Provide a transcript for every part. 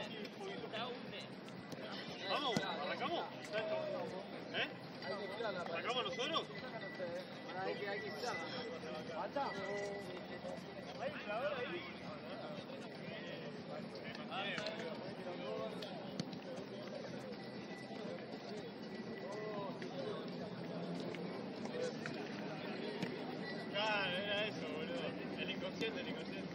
Vamos, arrancamos. ¿Eh? ¿Arrancamos nosotros? Hay que quitarla. ¿Falta? Ahí, clavador ahí. Claro, era eso, boludo. El inconsciente, el inconsciente.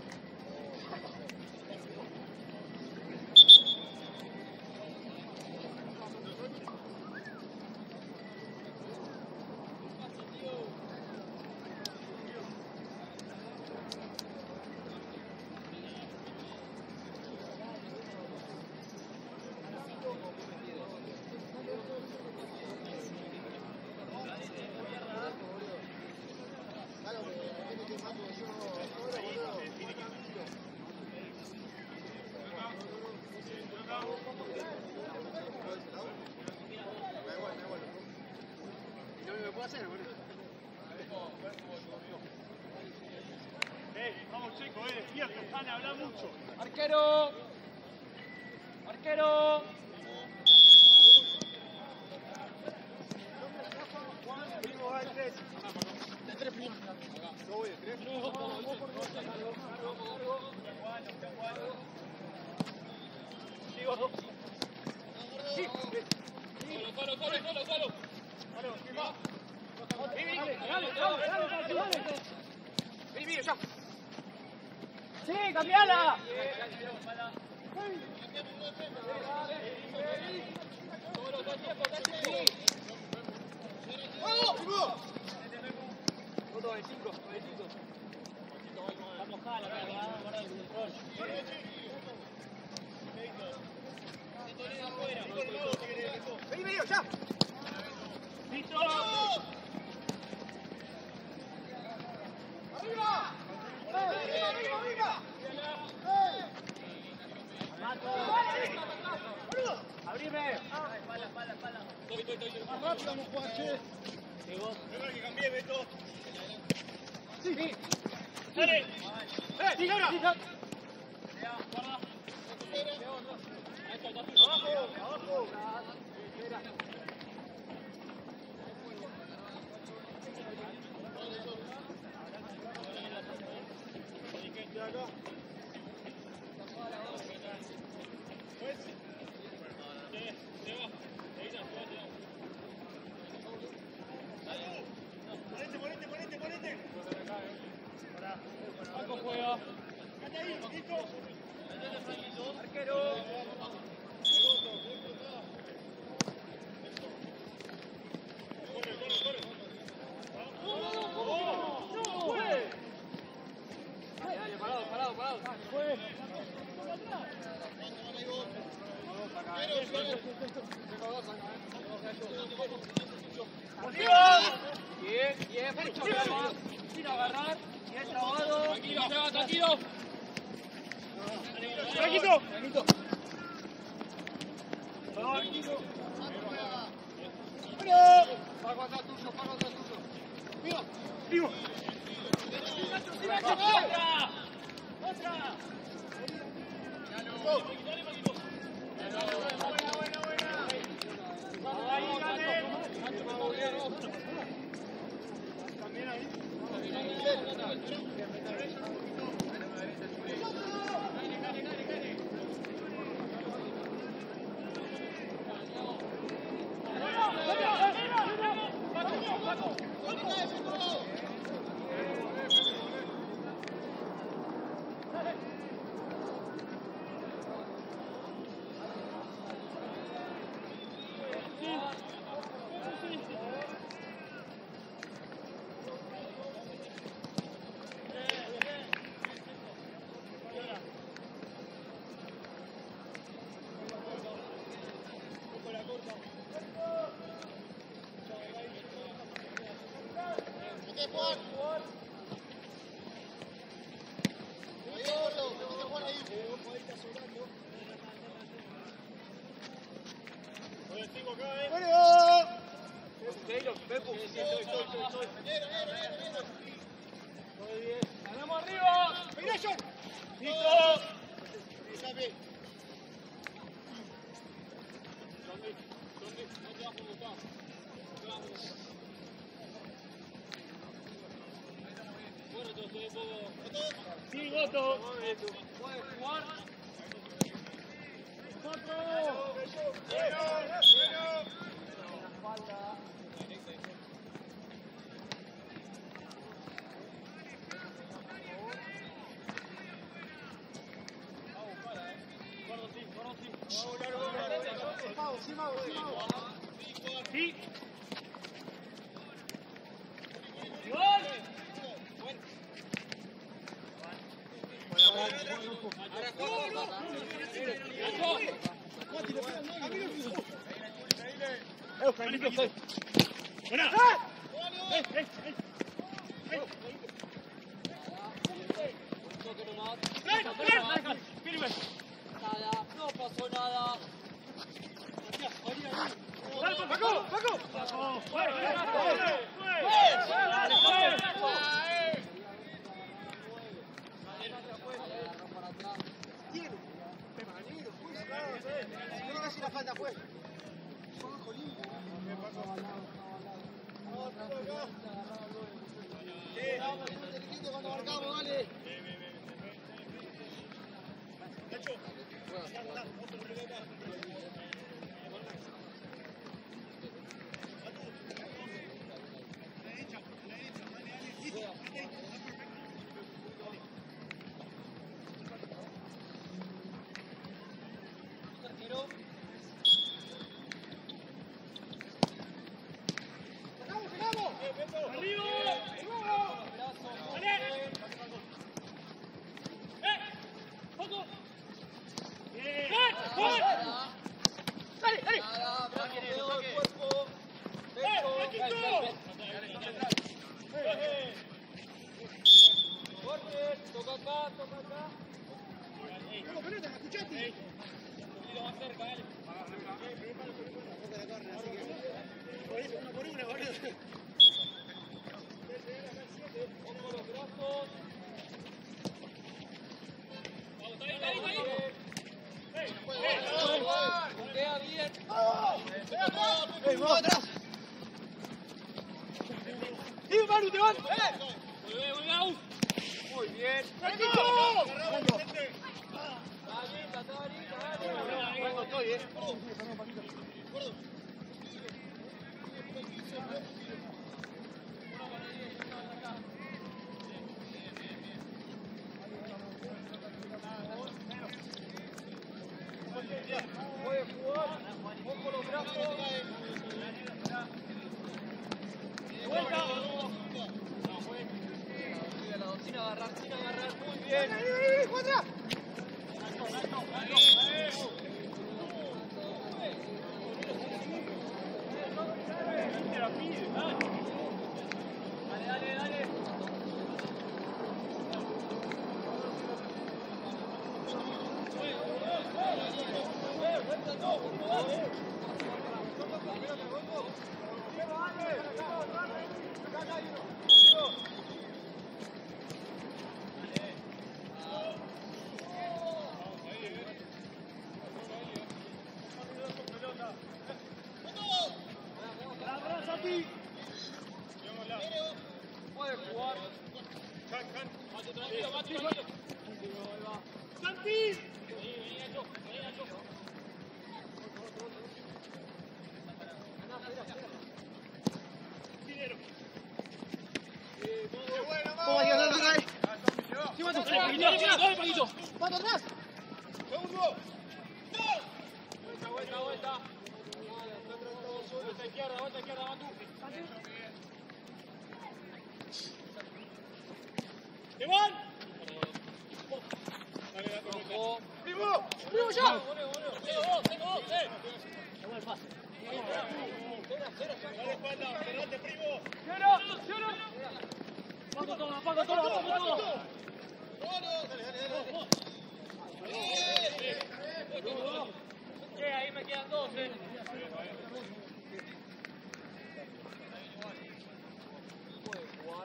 Vamos Checo, despierto, Hanna, habla mucho. ¡Arquero! ¡Arquero! Primo, va el 3. De 3 primos. Yo voy de 3. Sigo. Sí. Solo. Dale. Vení, ya. ¡Sí, cambiala! ¡Vamos! Otro de 5. Vamos, jala, guarda el control. Vení, ya. ¡Listo! ¡Arriba! ¡Arriba! ¡Abrime! Espalda. Estoy. Más rápido vamos a jugar, che. Venga que cambié, Beto. Sí. ¡Dale! ¡Sí, ahora! ¡Abajo! Ponete. Paco juega. Quédate ahí, listo. Arquero. Bien, sin agarrar, bien trabado. Tranquilo. Tranquilo. Pago atrás tuyo. Vivo. ¡Otra! También ahí. ¡Ganamos arriba! ¡Listo! Sí, voto. Puede jugar. Sí. Buena. Nada, no pasó nada. Muy bien. Puede jugar. Ojo los brazos. Sin agarrar, muy bien. Dale. Puede jugar. Vuelta. Vuelta izquierda, Matu. ¡Iván! ¡Primo ya! Tengo dos. Dale espalda, cerrate, primo. ¡Cierra! Apaga todo. Ahí me quedan dos, Puede jugar.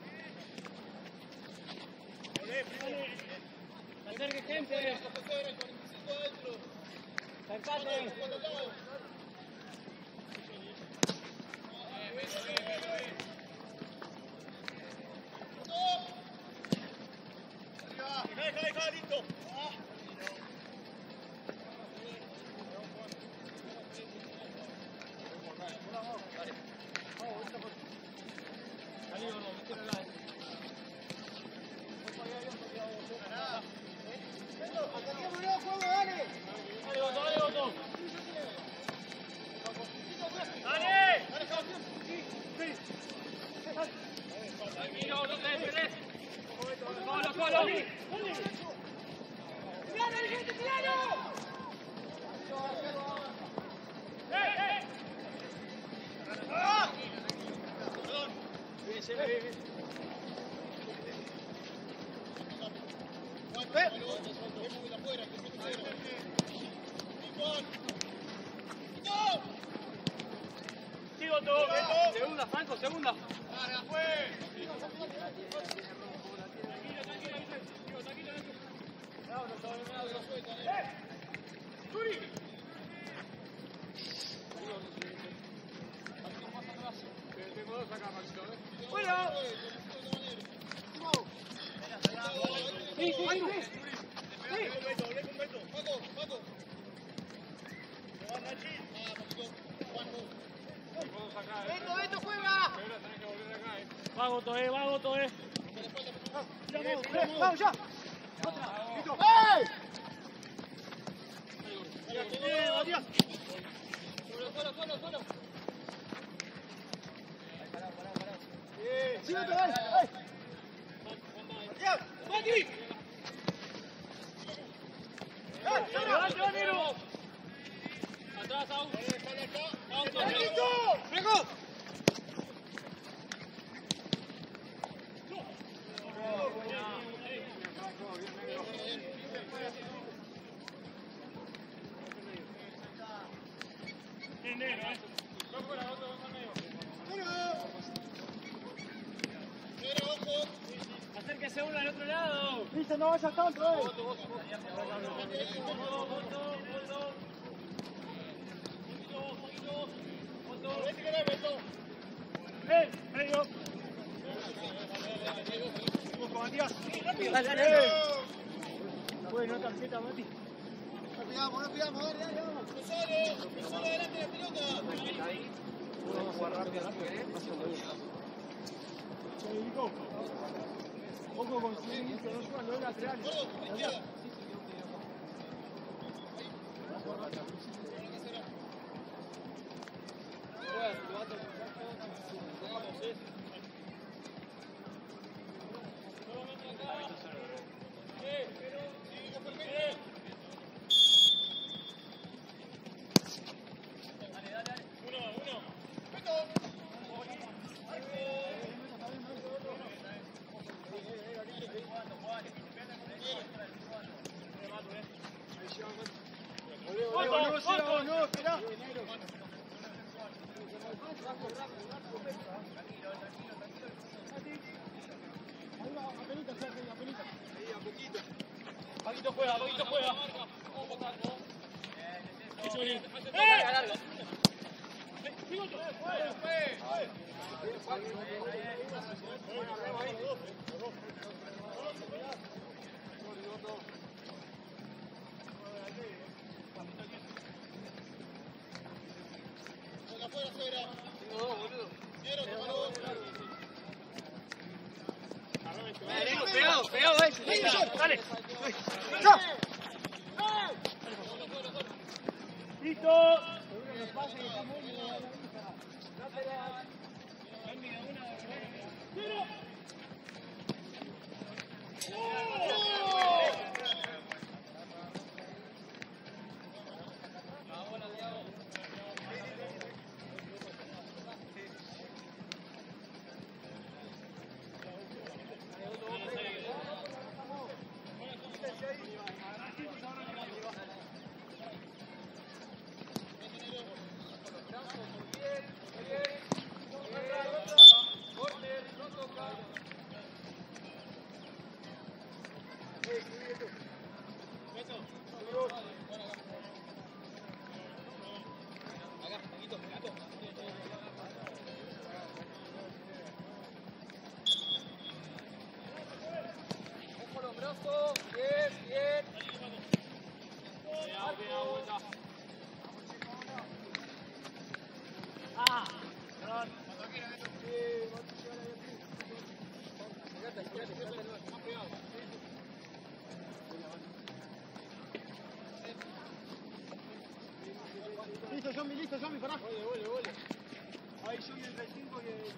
Acerque gente. Empate. Deja, listo. Segunda, Franco, segunda. Vago, Toé. ¡Vamos ya! Matías. ¡Mati! ¡Levante, Nero! Atrás, Au. ¡Vengo! Acérquese uno al otro lado. Listo, no vayas tanto, Medio. Matías. Dale. Bueno, tarjeta, Mati. No pidamos, dale, vamos. Cruzalo adelante la pelota. Vamos a jugar rápido, Ojo con su inicio, no suban los laterales. No, espera. Paquito juega. Pegado, dale. Listo. brazo, bien, bien. Listo, Yomi, pará. Vole. Ahí Yomi el 35 y el 10.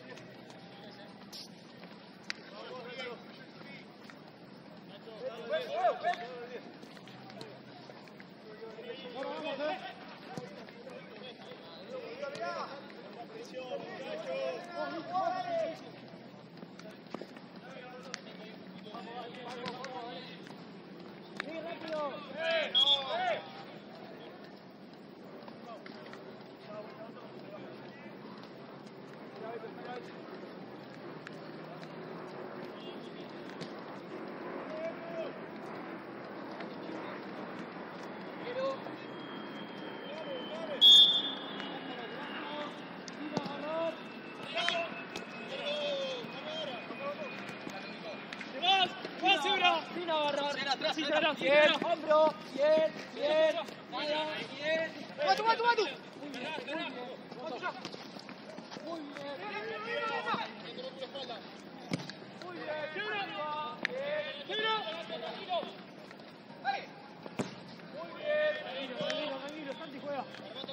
Bien, hombro, bien, nada, bien. ¡Matu! Muy bien. Tranquilo, Santi juega.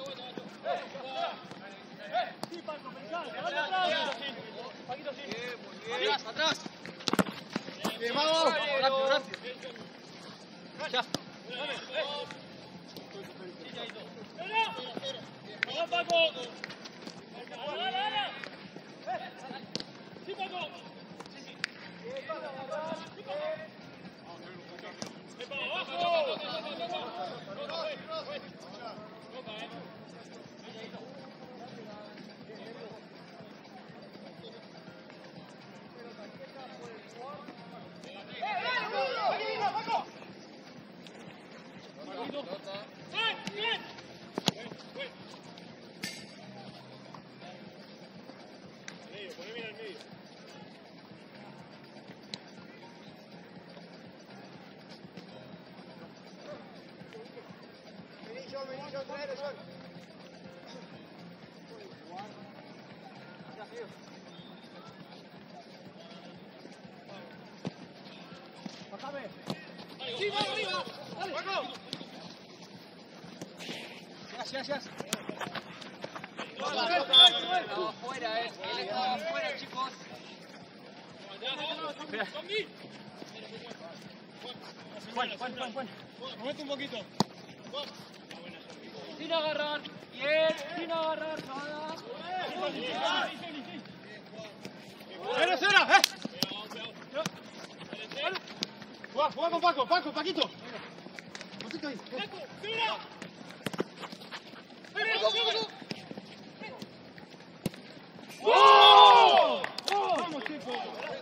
Sí, Paco, pensá, Paquito, sí. Muy bien. Atrás. Bien, vamos. Rápido. Ya. ¡Vamos, Paco! ¡Dale! ¡Sí, Paco! ¡Para abajo! Sí, vamos arriba. Dale. Paco. Ya. No, fuera, él estaba afuera, chicos. Juan. Movete un poquito. Sin agarrar. Bien, sin agarrar nada. ¡Cero! Jugá con Paquito. Paquito ahí. ¡Oh! ¡Vamos, chico!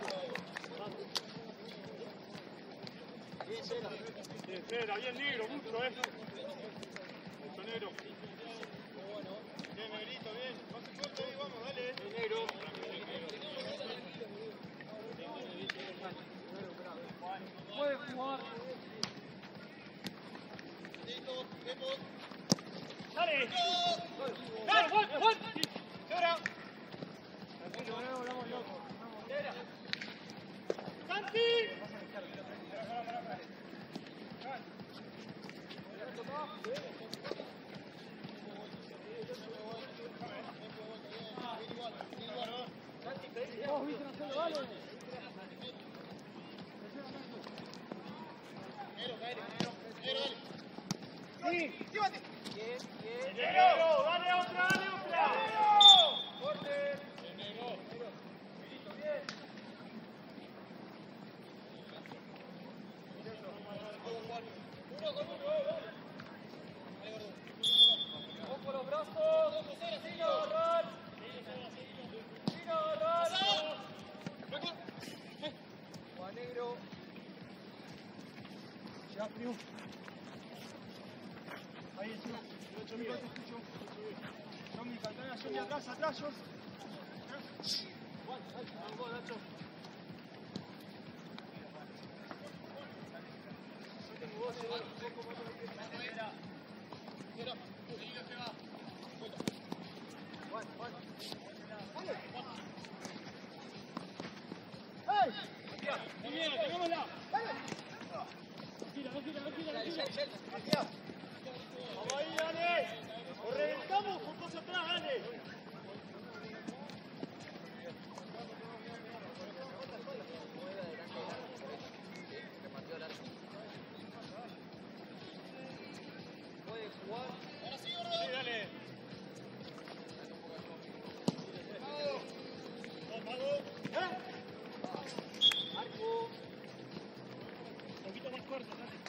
Bien negro, mucho, El sonero. Bien, negrito, bien. No se corte ahí, vamos, dale. Negro. Puede jugar. ¡Dale! ¡Juan! ¡Santi! Sí, llévate. Bien. ¡Negro! ¡Dale otra! Corte. Vamos por los brazos. Sin agarrar. Juan Negro. Ya, frío. Ahí encima. Yo miro, te escucho. Yomi, Cantana, Yomi atrás, Yomi. Juan, vamos, Nacho. Muy bien, tengámosla. No gira. Vamos ahí, dale. Lo reventamos con cosas atrás, dale. Sí, dale. Un poquito más corto, dale.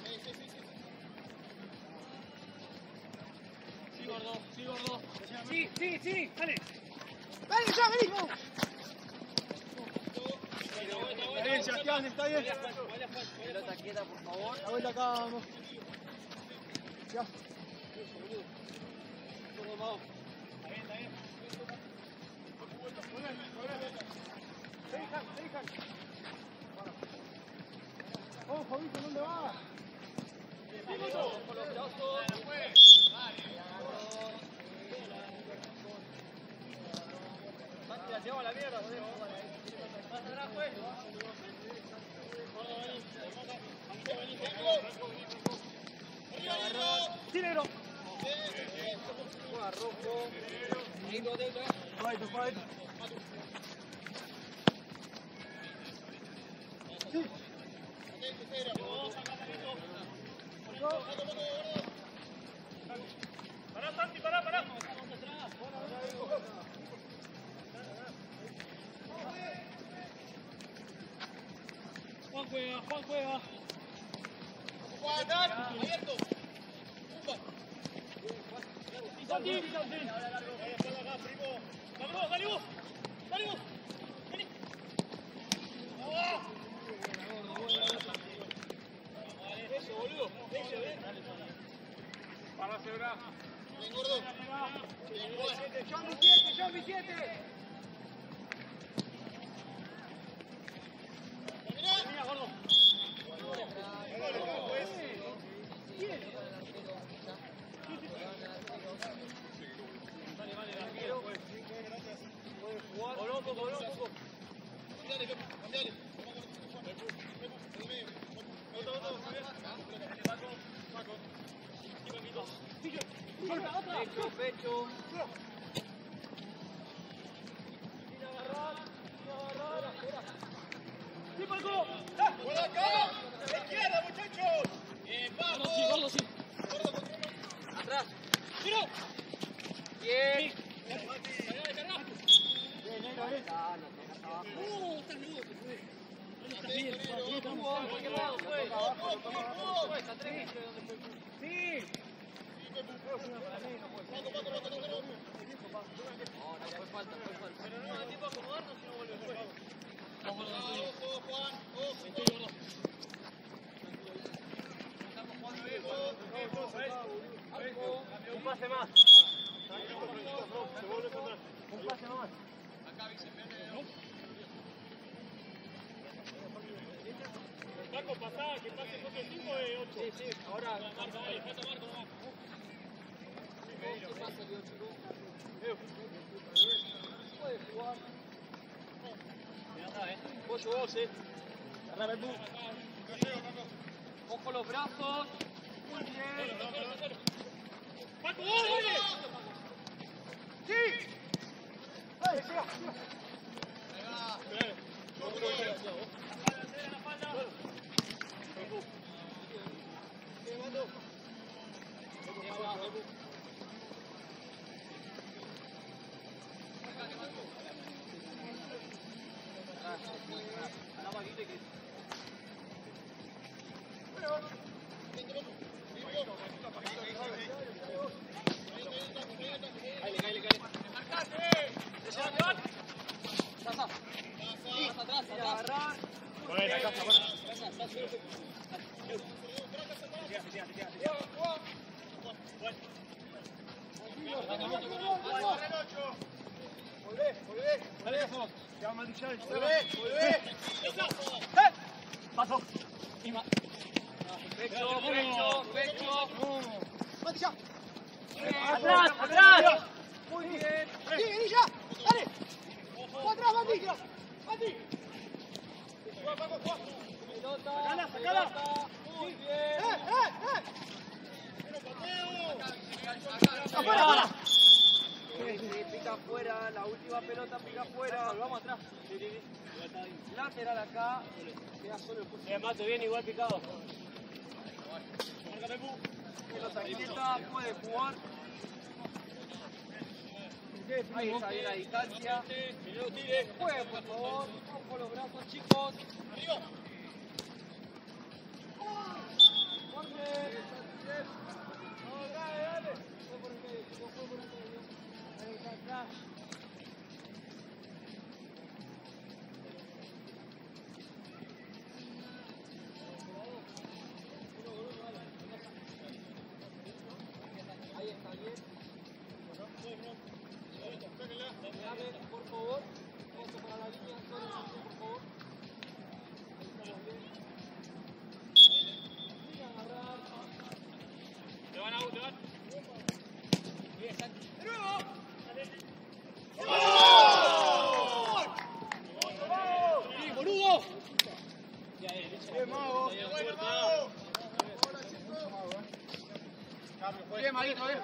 Sí, gordo. Sí, dale. ¡Dale ya, vení! Está bien, Sebastián, está bien. Pelota quieta, por favor. La vuelta acá, vamos. Ya. Ojo, ¿viste dónde va? La llevamos a la mierda, más atrás, pues. Sí, negro. Juega rojo. Fight. Sí. Pará, Santi, pará. Juan juega. Abierto. Santi. Dale vos. Vení. Eso, boludo. Para celebrar. Bien, gordo. John 7. Mira, gordo. Pecho. Sí, Paco. ¡Por acá! ¡A la izquierda, muchachos! Vamos. Gordo, sí. Atrás. Tiro. Bien. Estás bien, ¿Por qué lado fue? Está 3 ¿dónde fue? sí. No, fue falta. Pero no da tiempo a acomodarnos si no vuelve el juego. Ojo, Juan. Estoy gordo. Estamos jugando bien. Un pase más. Se vuelve a atrás. Un pase más. Acá, Vicente. Paco, pasá, que pase porque 5 de 8. Sí, ahora. Marco, dale, falta Marco nomás. ¿Qué pasa, Dios, chico? Puede jugar. Pollo vos, Agarra el boom. Ojo los brazos. Muy bien. Paco, dale. ¡Sí! ¡Ay, llega! Buena, casa, Volvé. Dale, vamos. Ya vamos a mandillar. Volvé. Paso. Y más. Pecho, pecho, pecho. Mati, ya. Atrás, atrás. Muy bien. Vení, ya. Dale. Vos atrás, Mati. Mati. Pelota, Sacala, sacala. pelota. Muy bien. Afuera, afuera. Pica afuera, la última pelota pica afuera. Vamos atrás. Lateral acá. Queda solo el curso. Mato, bien igual picado. Pelota quieta, puede jugar. Ahí está bien la distancia. Jueguen, por favor. Con los brazos, chicos. ¡Arriba! Ahí está bien. Por favor, paso para la línea, por favor. Ahí estamos bien. Sin agarrar. Te van a te van. Bien, Santi. ¡Sí, boludo! Bien, Mago. Bueno, Mago. Bien, Maguito, bien.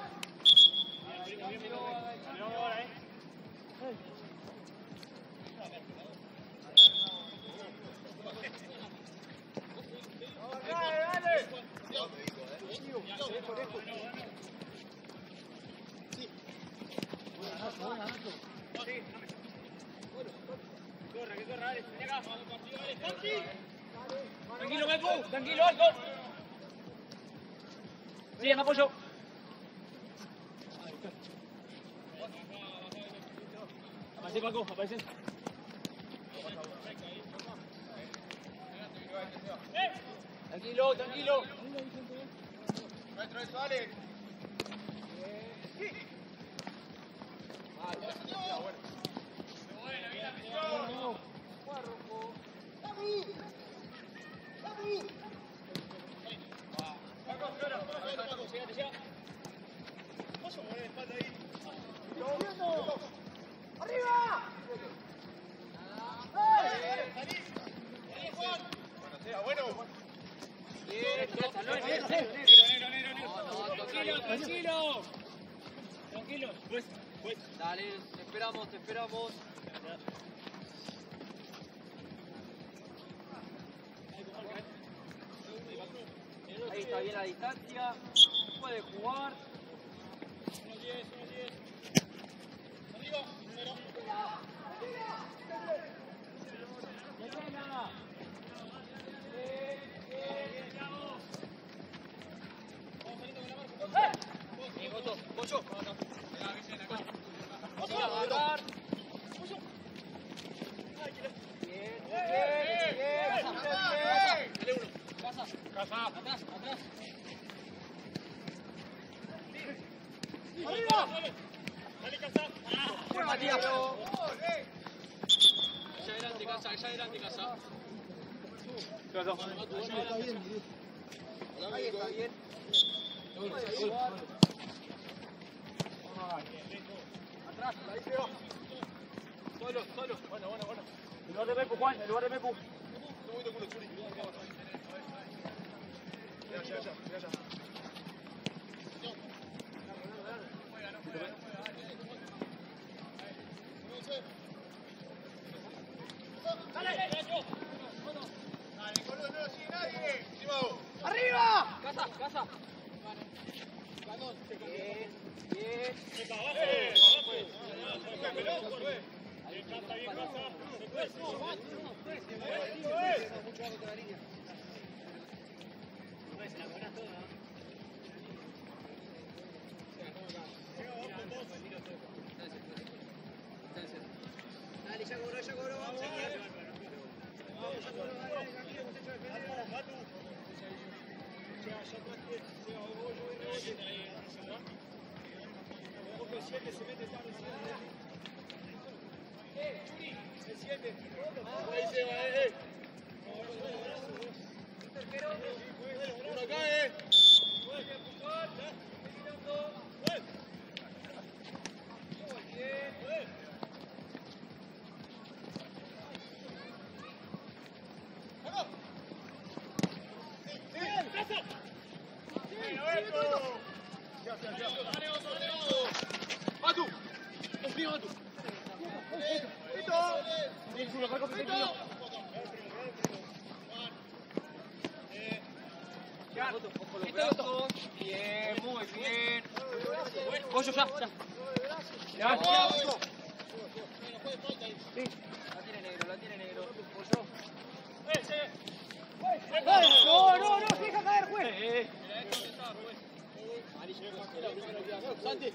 Tranquilo, Meco. Tranquilo, alto. Sí, me apoyo. Aparece, Paco, aparece. Tranquilo, tranquilo. Maestro, eso, Alex. ¡Arriba! Bueno. Bien, ya está, no es Negro, tranquilo, tranquilo. Tranquilo. Pues. Dale, te esperamos, te esperamos. Ahí está bien la distancia. Puede jugar. Agarrar. Bien, bien, bien. Casa. Casa. Atrás, atrás. ¡Arriba! Dale, casa. Bien, Matías. Ya adelante, casa. Ahí está bien. Puede jugar. Atrás, ahí se va. Solo. Bueno. El lugar de Meco, Juan, el lugar de Meco. Ya. Dale, boludo, no lo sigue nadie. Sí, Mago. ¡Arriba! Casa. Bien, bien. Dale, ya cobró, vamos. Ahí se va, ¡Matu! ¡Es mío, Matu! Bien, muy bien. Pollo, ya. Ya. La tiene negro. Pollo. No, se deja caer, juez. Santi.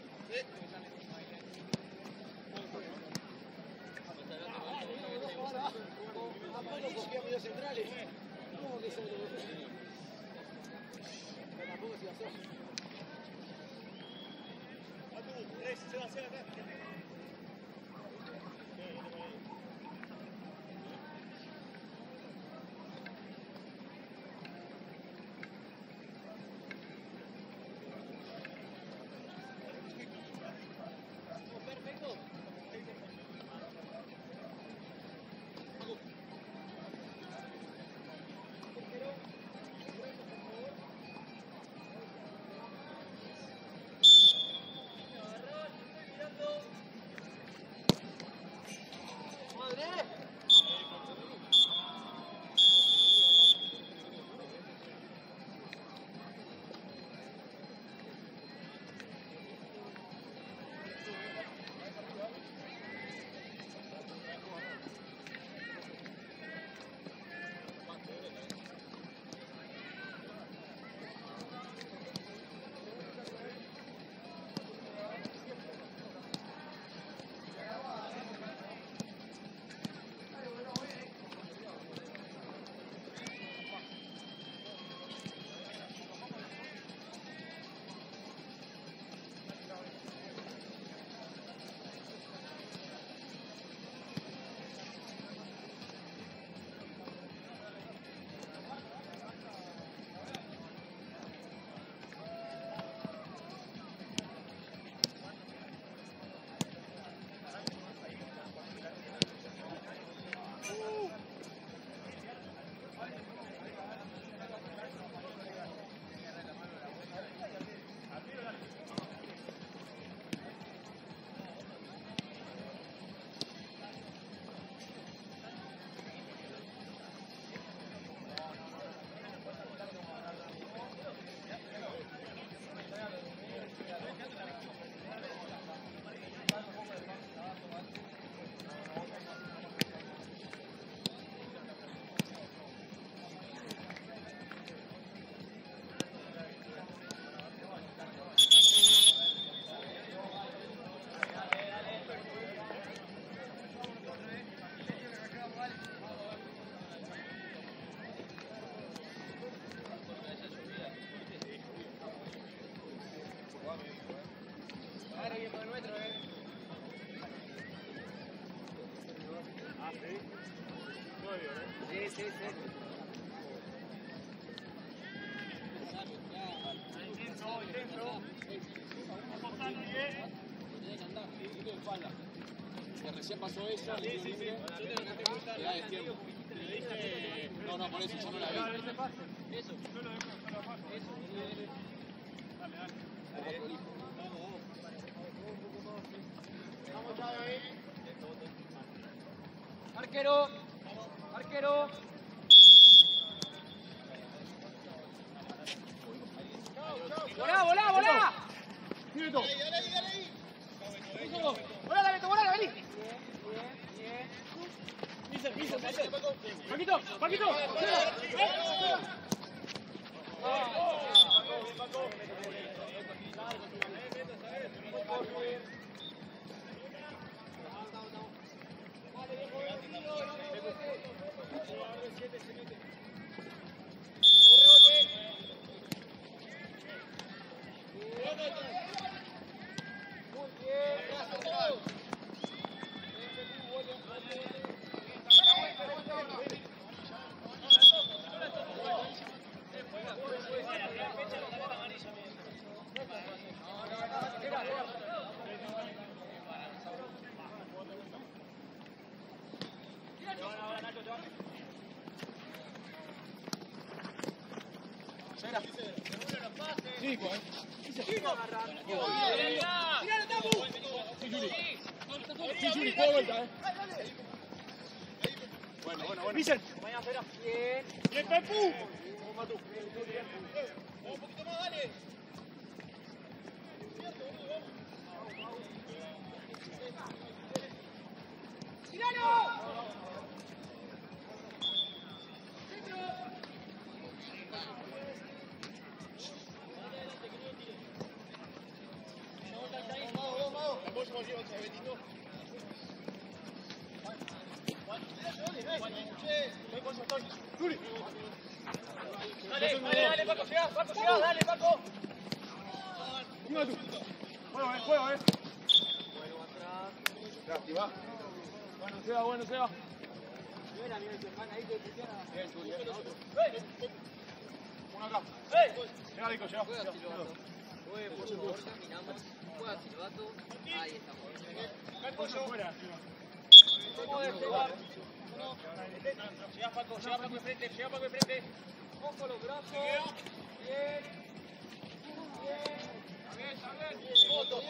Sí. Que recién pasó eso, ya es tiempo. No, por eso yo no la vi. Eso. Arquero. Volá. ¡Quieto! Volá, vení. Paquito. Vicen. Bien. ¡Bien, Pepu! Un poquito más, dale. Dale, Paco, llegá, dale, Paco. Juego, juego, Vuelvo atrás. Gracias, va. Bueno, Seba. Mira, mira, tu hermana ahí que pusiera. Bien, Juli, uno acá. Llega, Nico, llega. Juega silbato. Juegue, por favor, terminamos. Juega silbato. Ahí estamos. Fuera. ¿Cómo es, Seba? Llega Paco enfrente, Ojo los brazos. Bien. Foto.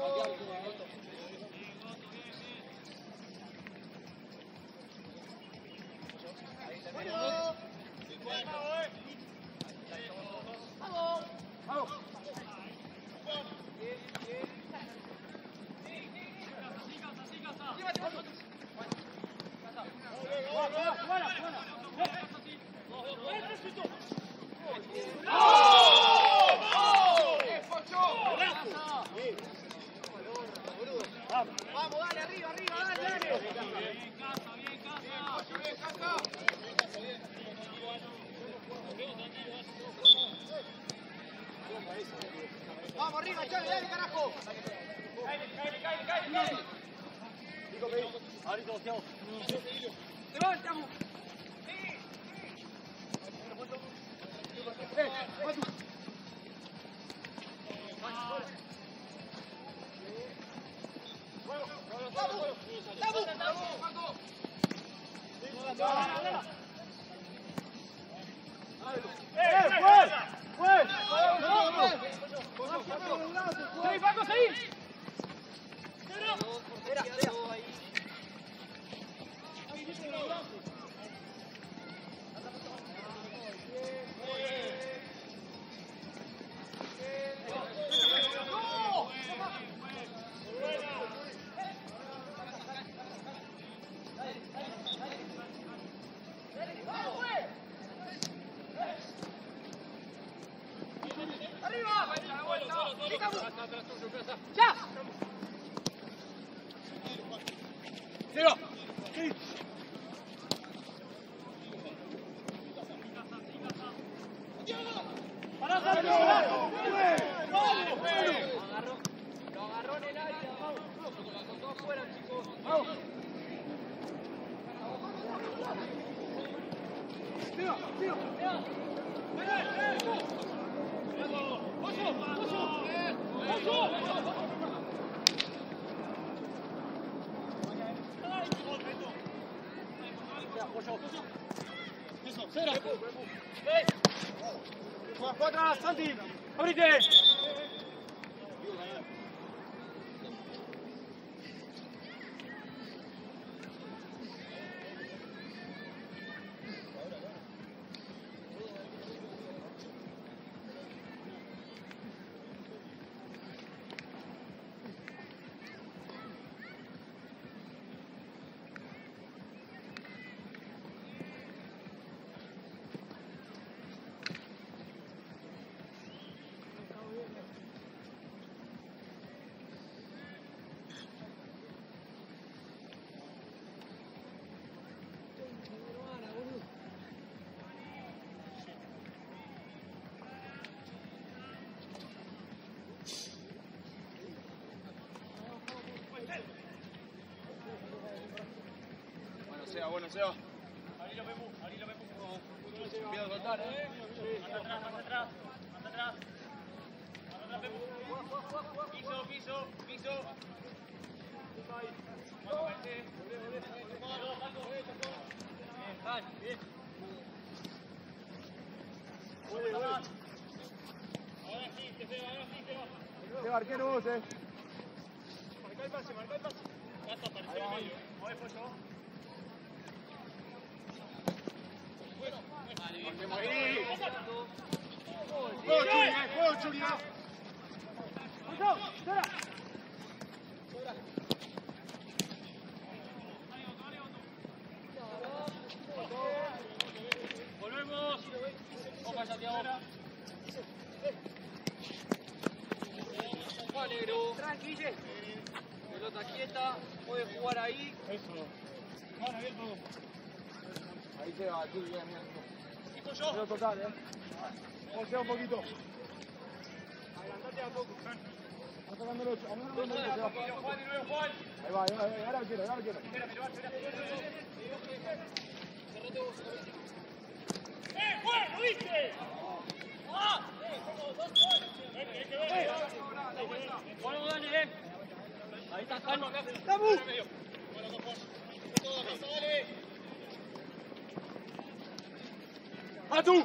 Vamos, dale, arriba, dale. Vamos arriba, Chale, dale, carajo. Caile. Ahorita los quedamos. Levantamos. ¡Ya! ¡Llega! Lo agarró en el área. Con todo afuera, chicos. ¡Juega atrás, Santi! ¡Abrite! Bueno, Seba. Abrí lo Pepu. Cuidado de soltar, Anda atrás. Pepu. Piso. Bien. Seba, arquero vos, Marcá el pase, marcá el pase. Ahí va, medio. Ahí fue yo. Marquemos ahí. Juego, Churi, Volvemos. Opa, Santiago. Va negro. Tranquille. Pelota quieta. Puede jugar ahí. Eso. Van abierto. Ahí se va, Churi, bien. Tipo yo. Pero total, Posea un poquito. Adelantate a poco, Juan. Está sacando el 8. Juan y luego Juan. Ahí va, ahora quiero. Juan! ¿Lo viste? ¡Ah! Bueno, dale, Ahí está, calma, acá. ¡Vamos! ¡A tú!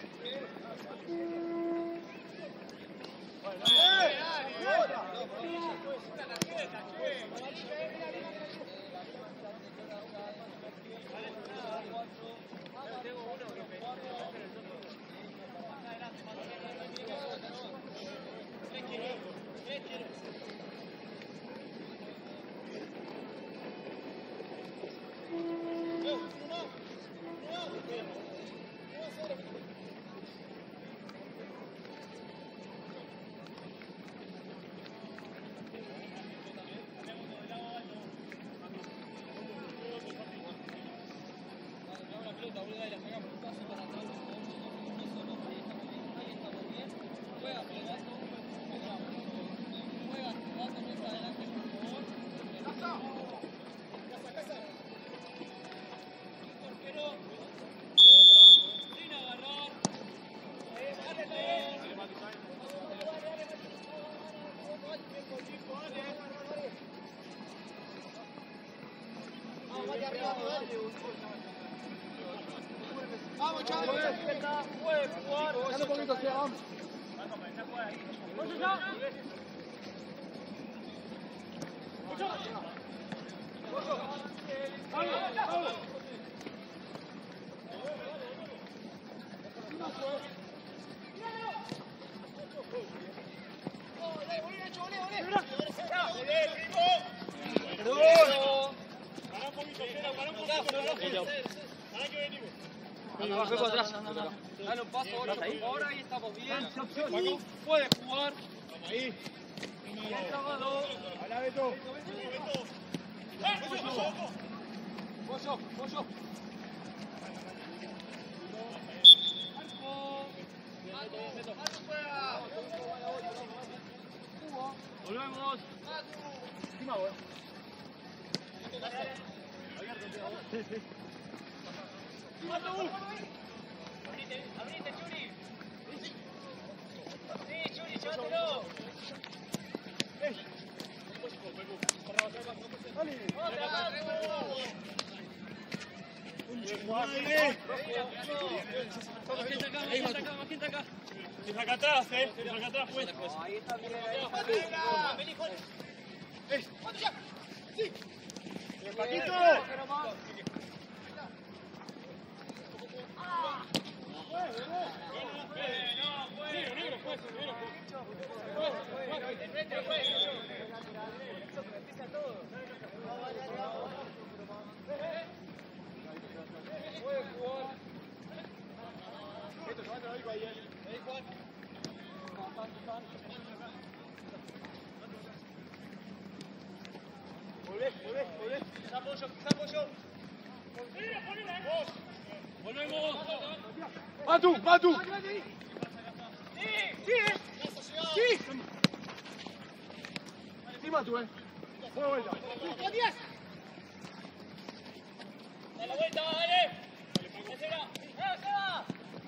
Vamos, Chávez. Puede jugar. Dale un poquito, Seba, vamos. Dale un paso ahora, por favor, ahí estamos bien. Puede jugar. Ahí. Bien trabado. Habla, Beto. Pollo. Volvemos. Encima, vos. Sí. Abrite, Churi. Sí, Churi, llévatelo. Acá. Se saca atrás, Se saca atrás, pues. Ahí está bien, ahí está bien. Paquito. Volvés. Apoyo. Volvemos. Va tú. Sí. Encima tú, Juega vuelta. Matías. Da la vuelta, dale. Tercera. ¡Seba!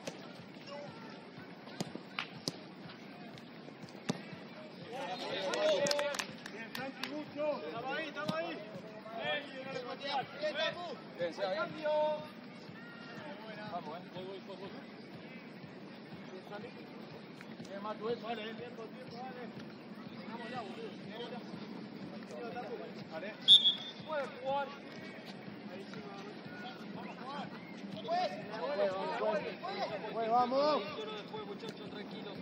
Bien, Santi, mucho. Estamos ahí. Bien, se va bien. Vamos, Voy. Bien, Matu, eso, dale. Tiempo, dale. Vamos ya, boludo. Dale. Puede jugar. Vamos. Después, muchachos, tranquilos.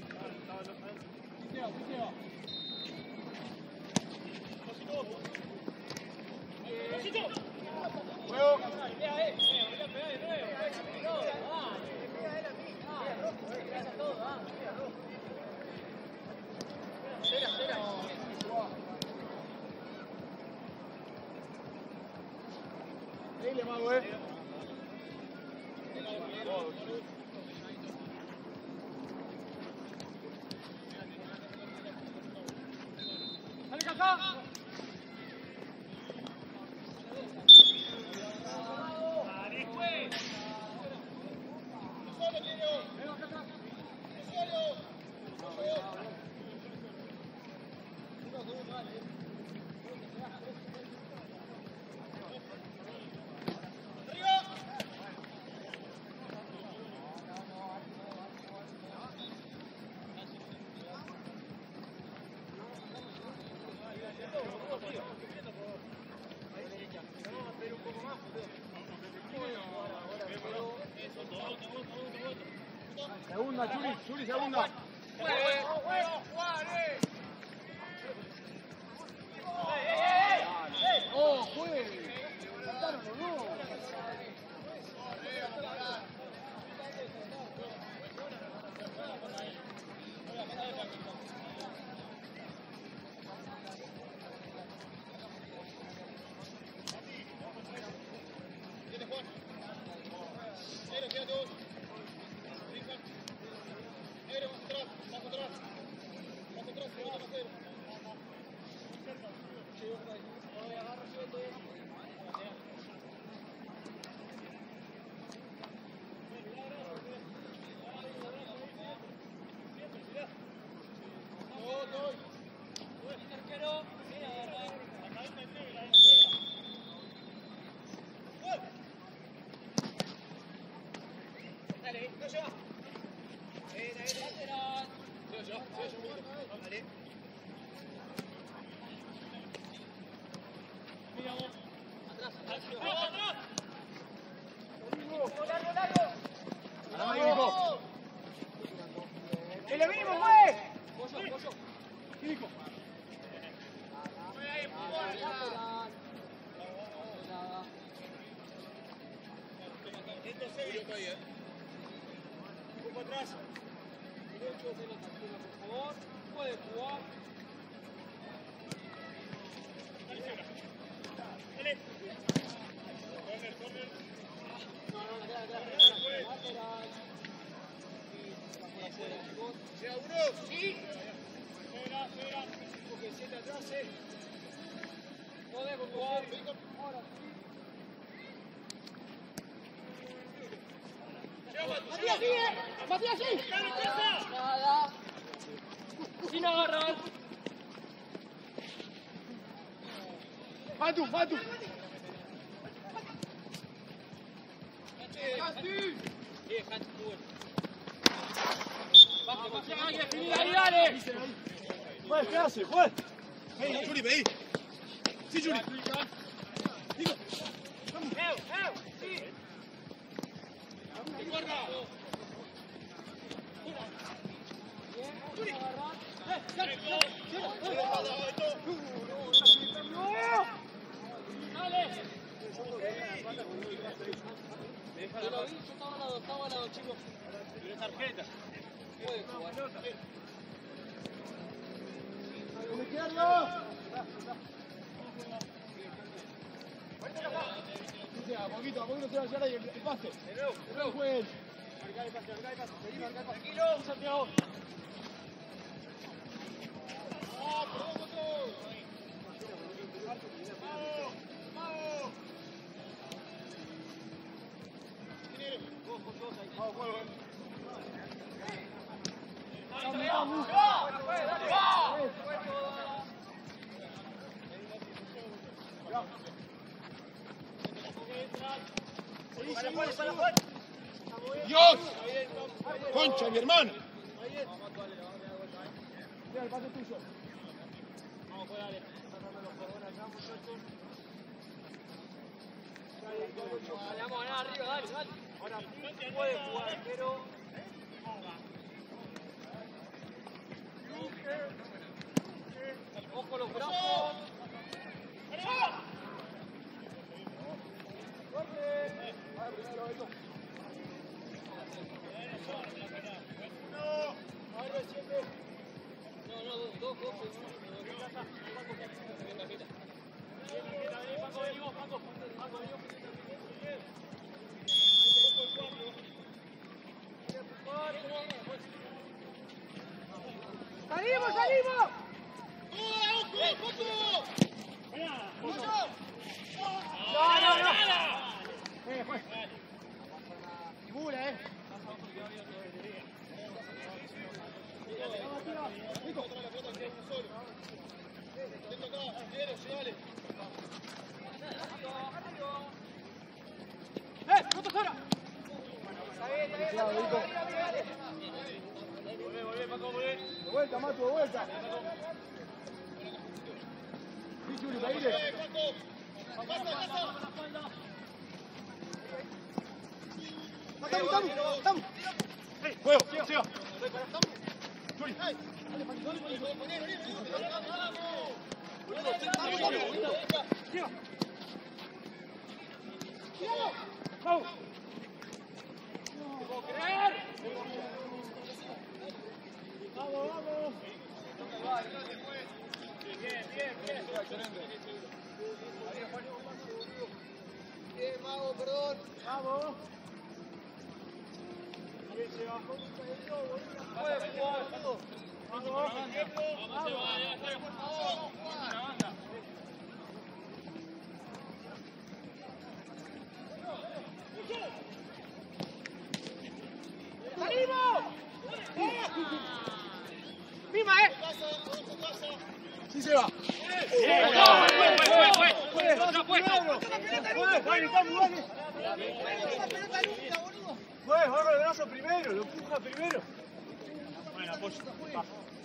Dale, Mago, ¡Dale, Cacá! Segunda, Churi, segunda. ¡Oh, juegue! ¿Mataron o no? ¡El mismo, güey! Un poco atrás. Por favor, puede jugar. Dale. Corner. ¿Seguro? Sí. Espera. Porque siete atrás, podemos jugar. ¡Matías, sigue! ¡Matías, sí! Nada. Sin agarrar. ¡Matu! Ahí, dale. Juez, ¿qué hace? Juez. Hey, Churi, pedí. Sí, Churi. Yo lo vi, yo estaba al lado, chicos. Tarjeta. Puede jugar. ¡Con izquierdo! A poquito se va a llegar ahí el pase. No jueguen. Marca el pase. Seguí, marca el pase. Tranquilo, Santiago. ¡Dios! ¡Concha, mi hermano! Sebastián, el pase es tuyo. Vamos, pues dale. Vamos a ganar arriba, dale, dale. Ahora sí puede jugar, pero... Ojo los brazos. ¡Salimos, salimos! Juez. Figura, Nico. ¡No te fuera! De vuelta, Matu, de vuelta. Sí, Juli, pedirle. Estamos. Juego, siga. Juli. Vamos. Vamos. Bien, Mago, perdón. Vamos. ¡Salimos! ¡Mima, ¡Sí se va! Pues, agarra el brazo primero, lo empuja primero. Bueno, apoyo. Va.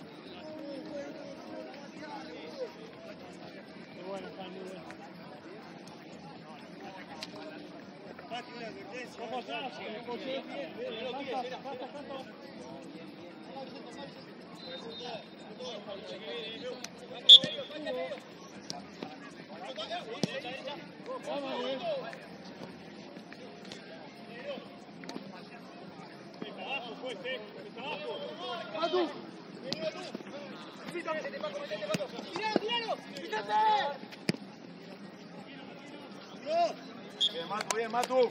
Muy bueno, Juan, muy bueno. Vamos atrás, ¡Matu! Bien, Matu, bien, Matu.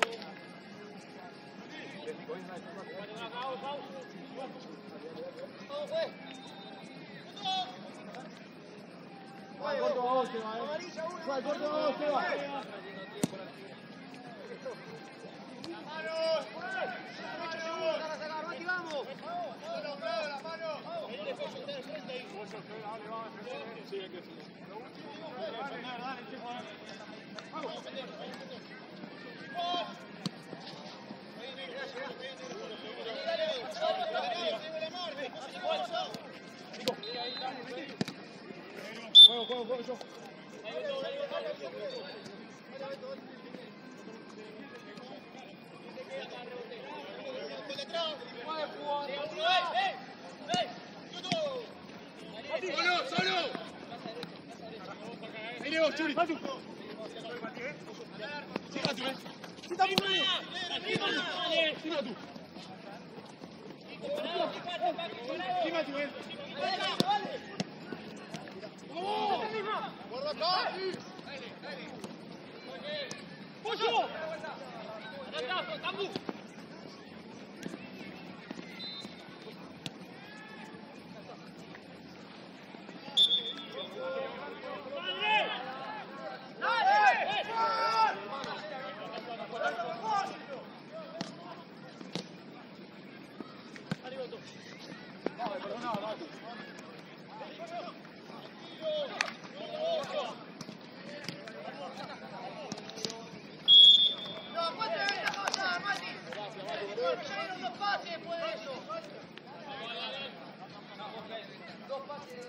Juega corto a vos, Seba, Juega corto a vos, Seba. Juego, yo. ¡Solo! Ahí le vos, Churi. Matu. Sí, Matu, Sí, está muy bien. Sí, Matu. Sí, Matu, ¡Guarda acá! ¡Pollo! ¡Atrás, Tambu! Dos pases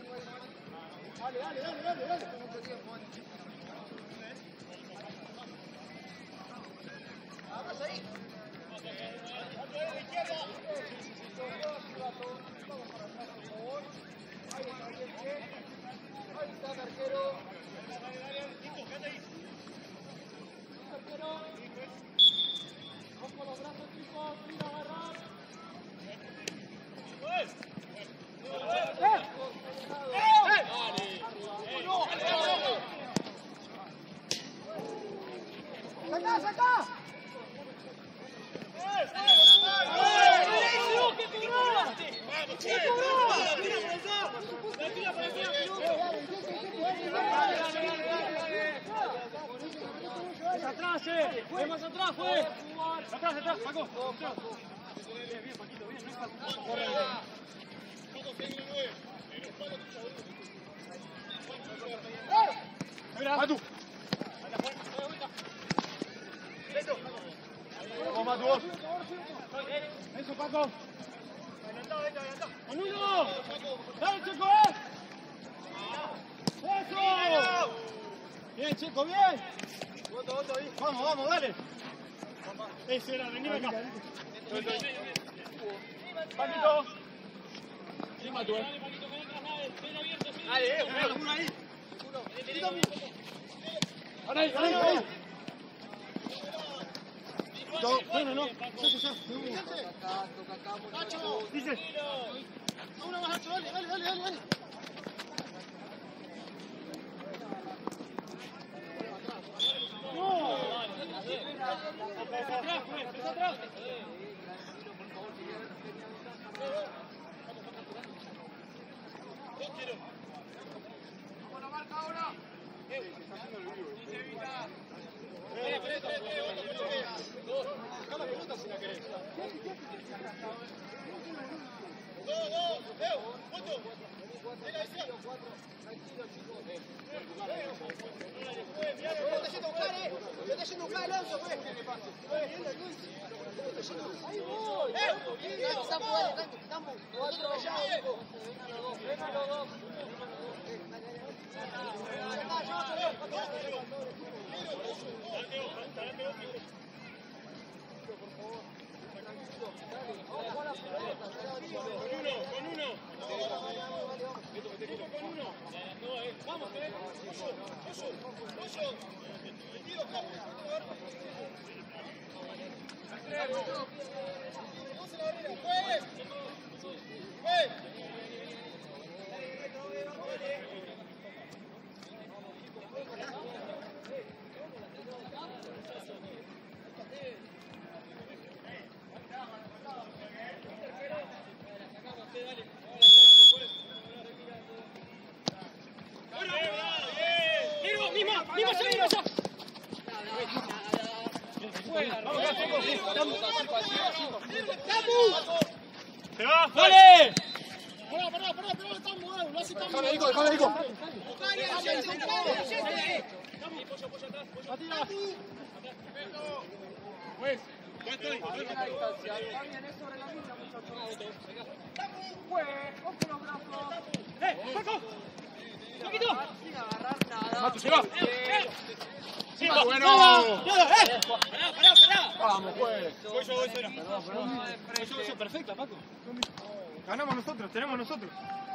Ganamos nosotros, tenemos nosotros.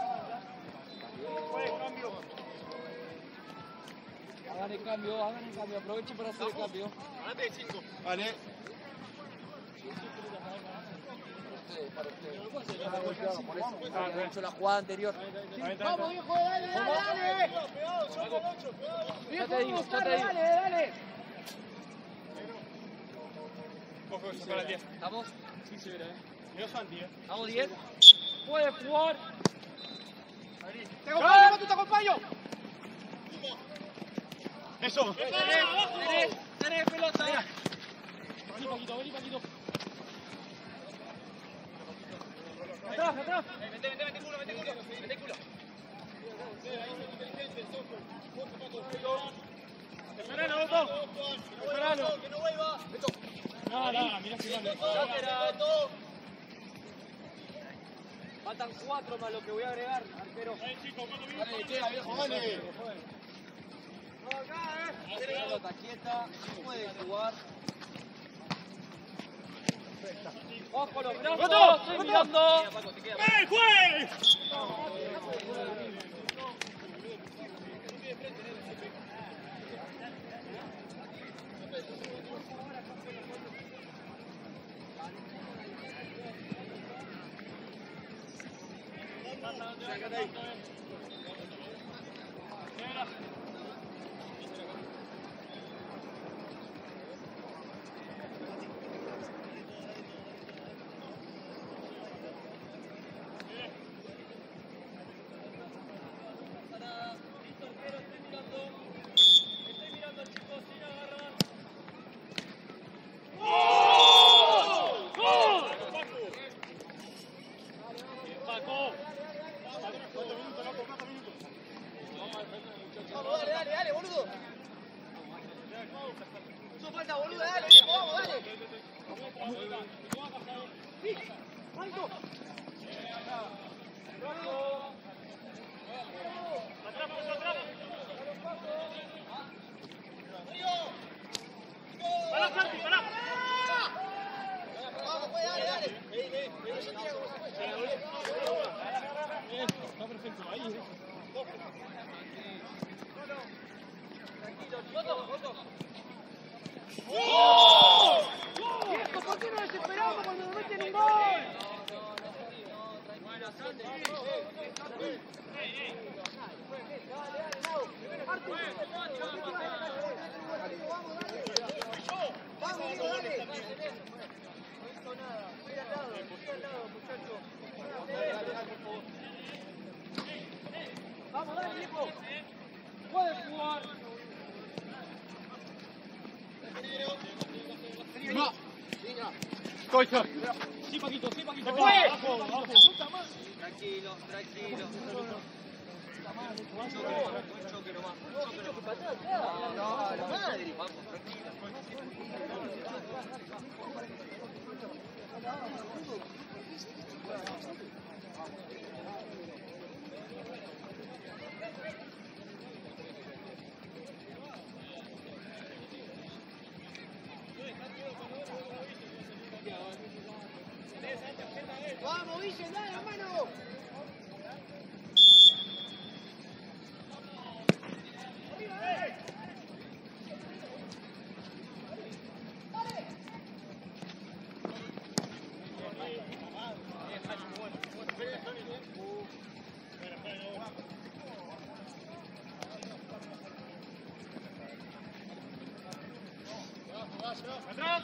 Hagan el cambio, aprovechen para hacer el cambio. Ganate 5. Vale. He hecho la jugada anterior. Vamos, viejo, dale. Ya te digo. Dale. Ojo, se para el 10. ¿Estamos? Sí, se verá, Miró Santi, ¿Estamos 10? Puede jugar. Te acompaño, Matu, te acompaño. Eso. Tenés pelota. Vení, Paquito. Atrás. Mete culo. Esperalo, Otto. Esperalo. Que no vuelva. Nada, mirá si gana. Lateral. Faltan 4 más lo que voy a agregar, arquero. Dale, chicos, 4 minutos. Dale, queda, viejo, dale. Pelota quieta, puede jugar. Ojo los brazos, estoy mirando. ¡Ven, juez! Vamos, dale, dale, boludo. No falta, boludo, dale, viejo, vamos, dale. Sí, Marco. ¡Pará, Santi, pará! Vamos, pues, dale, dale. Está perfecto, ahí. Viejo, ¿por qué no desesperamos cuando nos meten un gol? Vamos, Diego, dale. No hizo nada. Estoy al lado, muchacho. Vamos, dale, viejo. Puede jugar. Cocha. Sí, Paquito, sí, Paquito. Tranquilo, tranquilo. Choque nomás. No, la madre. Vamos, tranquilo. Vamos, Guille, dale la mano. ¡Atrás!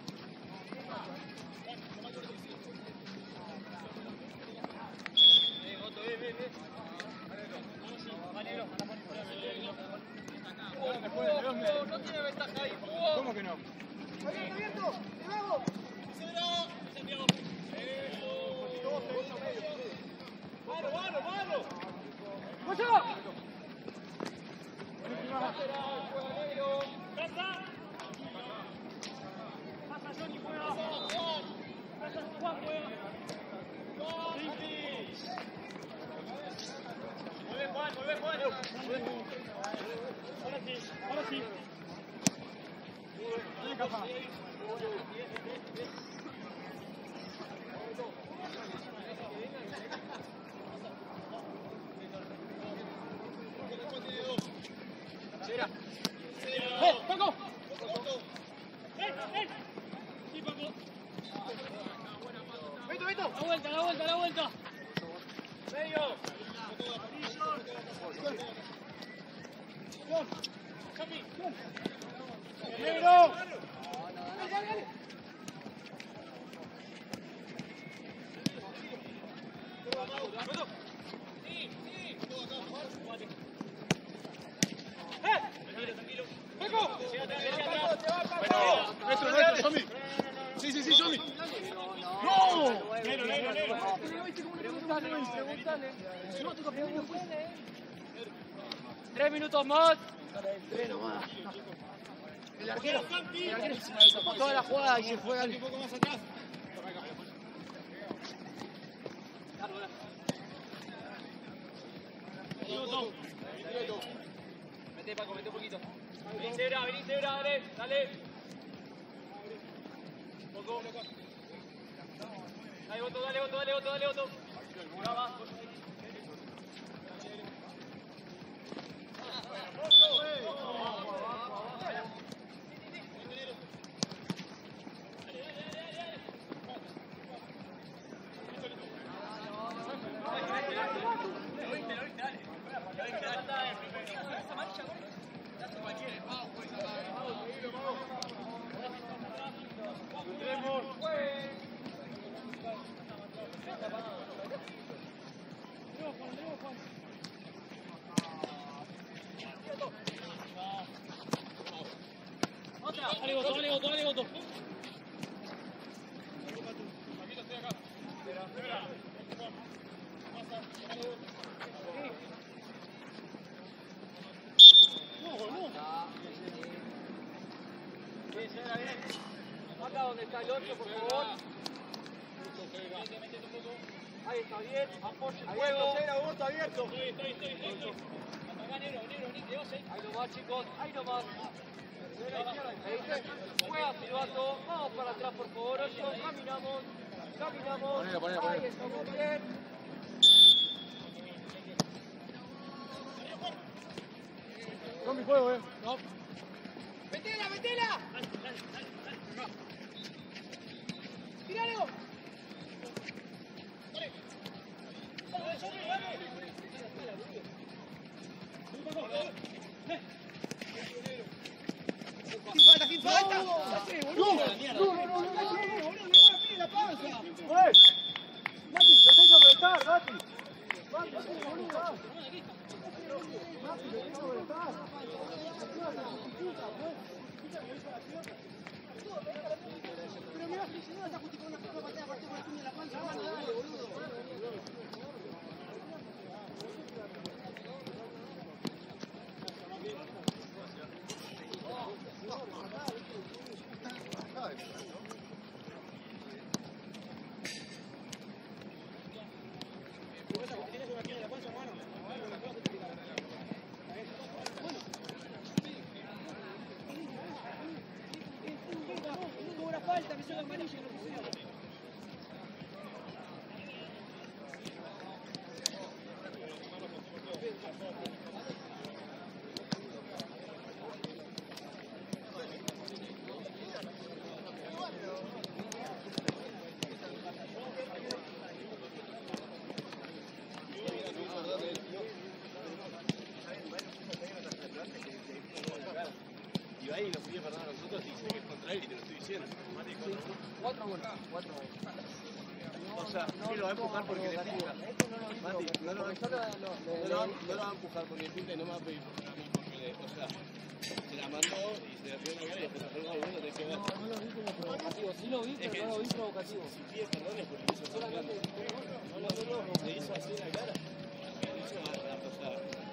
No tiene ventaja ahí. ¿Cómo que no? Abierto, abierto. ¡Te vamos! Ahora sí. Dale, Caja. Paco. Sí, Paco. Vito, Vito. La vuelta, la vuelta, la vuelta. Medio. ¡Negro! Dale, dale, dale. Nuestro, Somi. Sí, Somi. ¡No! Negro. Pregúntale. 3 minutos más. El arquero se tocó toda la jugada y se fue al... Un poco más atrás. Mete, Paco, mete un poquito. Vení, Sebra, dale, dale. Poco. Dale, Boto, dale, Boto. Ahora va. Dale, Boto. Bien, Sebra, bien. Acá donde está el 8, por favor. Ahí está bien, apoyo el juego. Sebra, Augusto, abierto. Acá, negro, Ahí nomás, chicos, ahí nomás. Juega silbato, vamos para atrás, por favor. 8, caminamos. Ponelo. Ahí estamos bien. Con mi juego, No. ¡Metela! ¡Tíralo! ¡Sin falta! ¡No! ¡La pausa! Mati, lo tengo que apretar, Mati. Mati, boludo. Pero mirá, si no está justificando una forma patada, aparte con la puña en la panza, hermano, dale, boludo. Tuvo una falta, me hizo amarilla y lo pusieron. Y ahí nos pidió perdón a nosotros y dice que es contra él y te lo estoy diciendo. 4 goles. O sea, él lo va a empujar porque le empuja. Mati, no lo va a empujar porque le pinta y no me va a pedir por a mí porque, o sea, se la mandó y se la pidió una cara y después se fue al bueno, tenés que ver. No lo vi como provocativo, sí lo vi, pero no lo vi provocativo. Si pide perdón es porque hizo así la cara. No, le hizo así la cara. Le hizo o sea,